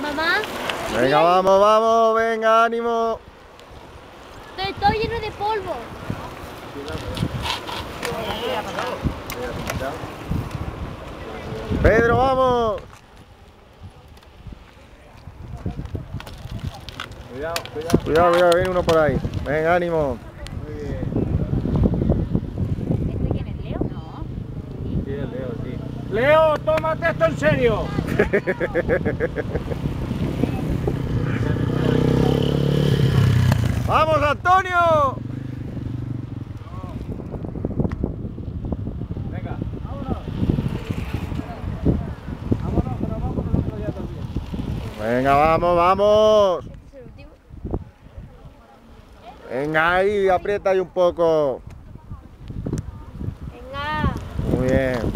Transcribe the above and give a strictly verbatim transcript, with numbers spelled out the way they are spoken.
Mamá. Venga, vamos, vamos, venga, ánimo. Estoy todo lleno de polvo. Pedro, vamos. Cuidado, cuidado. Cuidado, cuidado, viene uno por ahí. Venga, ánimo. Muy bien. ¿Este quién es, Leo? No. Sí, es Leo, sí. Leo, tómate esto en serio. ¡Vamos, Antonio! Venga, vámonos. Vámonos, que nos vamos nosotros ya también. Venga, vamos, vamos. Este es el último. Venga, ahí, aprieta ahí un poco. Venga. Muy bien.